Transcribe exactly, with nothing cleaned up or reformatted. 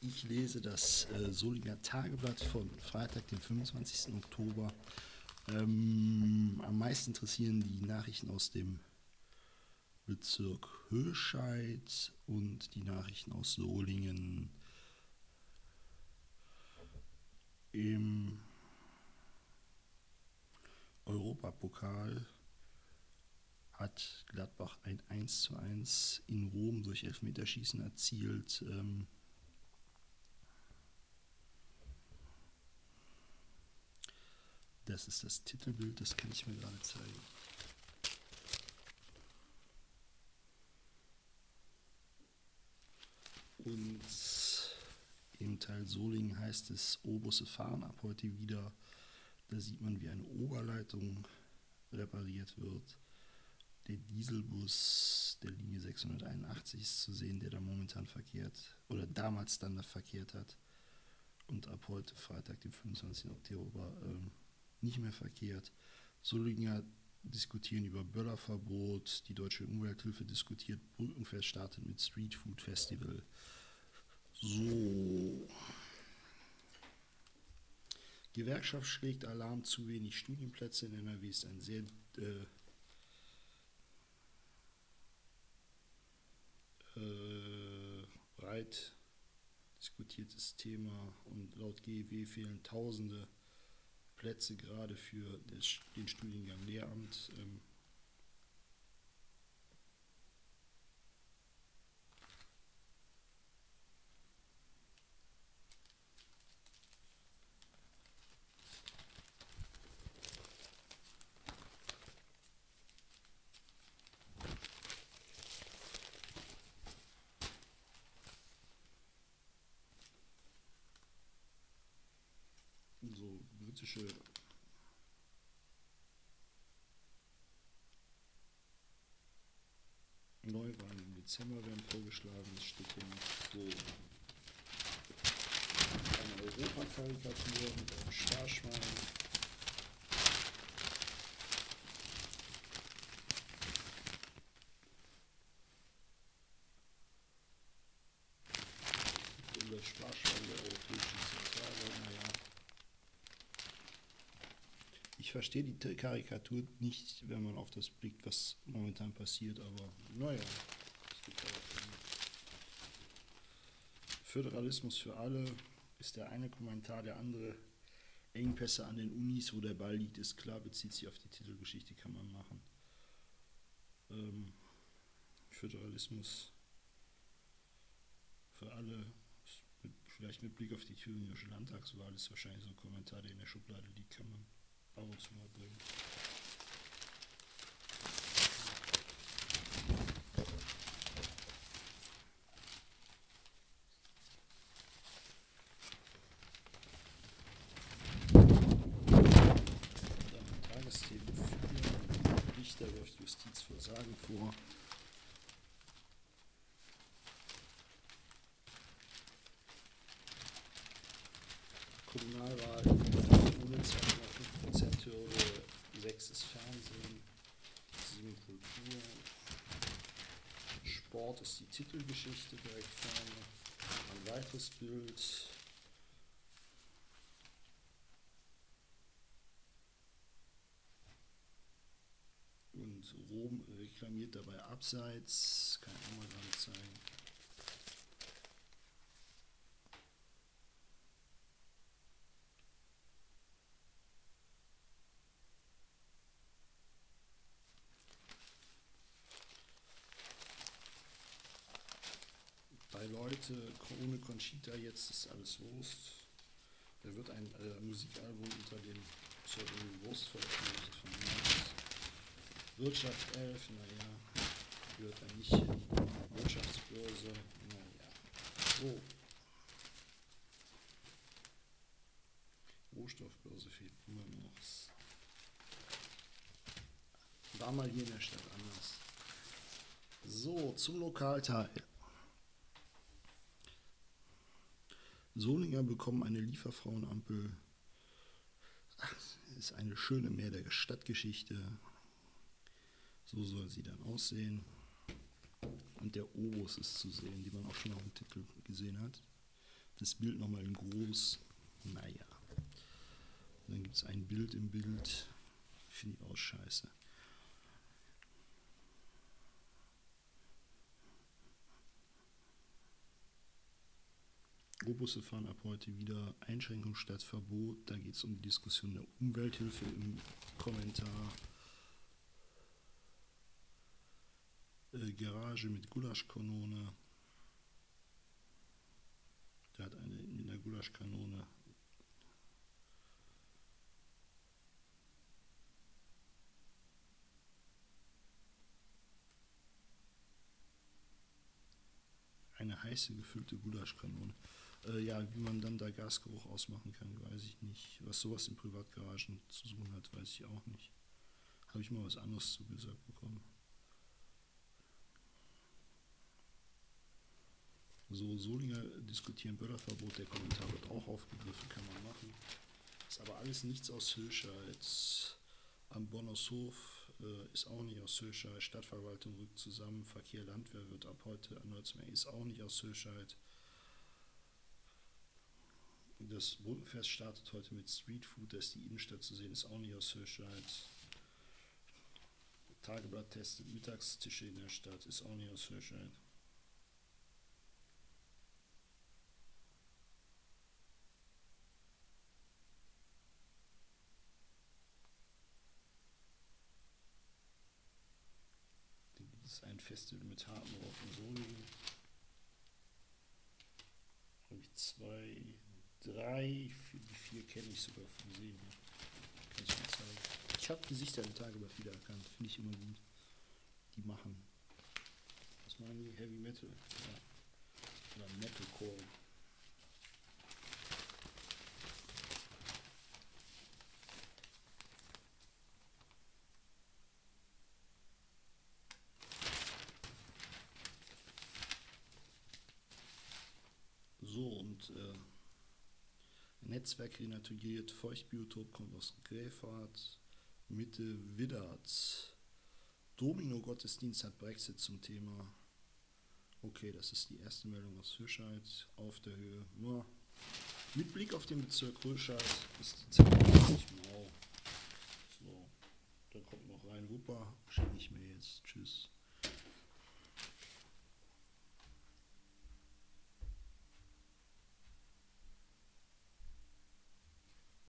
Ich lese das äh, Solinger Tageblatt von Freitag, den fünfundzwanzigsten Oktober. Ähm, am meisten interessieren die Nachrichten aus dem Bezirk Höscheid und die Nachrichten aus Solingen. Im Europapokal hat Gladbach ein eins zu eins in Rom durch Elfmeterschießen erzielt. Ähm, das ist das Titelbild, das kann ich mir gerade zeigen. Und im Teil Solingen heißt es, O-Busse fahren ab heute wieder. Da sieht man, wie eine Oberleitung repariert wird. Der Dieselbus der Linie sechshunderteinundachtzig ist zu sehen, der da momentan verkehrt oder damals dann da verkehrt hat und ab heute Freitag, dem fünfundzwanzigsten Oktober, ähm, nicht mehr verkehrt. Solinger diskutieren über Böllerverbot, die Deutsche Umwelthilfe diskutiert, Brückenfest startet mit Streetfood Festival. So. Gewerkschaft schlägt Alarm, zu wenig Studienplätze in N R W ist ein sehr äh, äh, breit diskutiertes Thema und laut G E W fehlen tausende Plätze gerade für des, den Studiengang Lehramt. Ähm, so britische Neuwahlen im Dezember werden vorgeschlagen. Es steht hier noch so eine Europakarikatur mit einem Sparschwein. Und das Sparschwein der Europäischen Zentralbank, naja. Ich verstehe die Karikatur nicht, wenn man auf das blickt, was momentan passiert, aber naja. Es gibt ja Föderalismus für alle ist der eine Kommentar, der andere Engpässe an den Unis, wo der Ball liegt, ist klar, bezieht sich auf die Titelgeschichte, kann man machen. Ähm, Föderalismus für alle, mit, vielleicht mit Blick auf die thüringische Landtagswahl, ist wahrscheinlich so ein Kommentar, der in der Schublade liegt, kann man ab und zu mal bringen. Tagesthemen vier. Richter wirft Justiz Versagen vor. Kommunalwahl ohne zwei Komma fünf Prozent Hürde, sechs ist Fernsehen, sieben Kultur, Sport ist die Titelgeschichte direkt vorne, ein weiteres Bild, und Rom reklamiert dabei Abseits, kann ich auch mal gerade zeigen. Bei Leute ohne Conchita, jetzt ist alles Wurst. Da wird ein äh, Musikalbum unter dem Pseudonym Wurst veröffentlicht von März. Wirtschaft elf, naja, gehört dann nicht in die Wirtschaftsbörse, naja. So. Rohstoffbörse fehlt immer noch. War mal hier in der Stadt anders. So, zum Lokalteil. Solinger bekommen eine Lieferfrauenampel. Ach, ist eine schöne Meer der Stadtgeschichte. So soll sie dann aussehen. Und der Obus ist zu sehen, die man auch schon auf dem Titel gesehen hat. das Bild nochmal in groß. Naja. Dann gibt es ein Bild im Bild. Finde ich auch scheiße. Obusse fahren ab heute wieder Einschränkung statt Verbot. Da geht es um die Diskussion der Umwelthilfe im Kommentar. Äh, Garage mit Gulaschkanone. Der hat eine mit einer Gulaschkanone. Eine heiße gefüllte Gulaschkanone. Äh, ja, wie man dann da Gasgeruch ausmachen kann, weiß ich nicht. Was sowas in Privatgaragen zu suchen hat, weiß ich auch nicht. Habe ich mal was anderes zugesagt bekommen. So, Solinger diskutieren Böllerverbot, der Kommentar wird auch aufgegriffen, kann man machen. Ist aber alles nichts aus Hirscheid. Am Bonnershof äh, ist auch nicht aus Hirscheid. Stadtverwaltung rückt zusammen. Verkehr Landwehr wird ab heute erneut mehr, ist auch nicht aus Hirscheid. Das Brückenfest startet heute mit Streetfood, da ist die Innenstadt zu sehen, ist auch nicht aus Hirscheid. Tageblatt testet Mittagstische in der Stadt, ist auch nicht aus Hirscheid. Das ist ein Festival mit harten Rock und Solingen. Habe ich zwei, drei, vier, die vier kenne ich sogar vom Sehen. Kann ich mal zeigen. Ich habe Gesichter im Tageblatt wiedererkannt, finde ich immer gut. Die machen. Was machen die? Heavy Metal? Ja. Oder Metalcore. So, und äh, Netzwerk renaturiert, Feuchtbiotop kommt aus Gräfrath, Mitte Widdertz. Domino-Gottesdienst hat Brexit zum Thema. Okay, das ist die erste Meldung aus Hirscheid, auf der Höhe. Ja. Mit Blick auf den Bezirk Hirscheid ist die Zahl nicht mau. So, da kommt noch rein Wupper, schicke ich mir jetzt. Tschüss.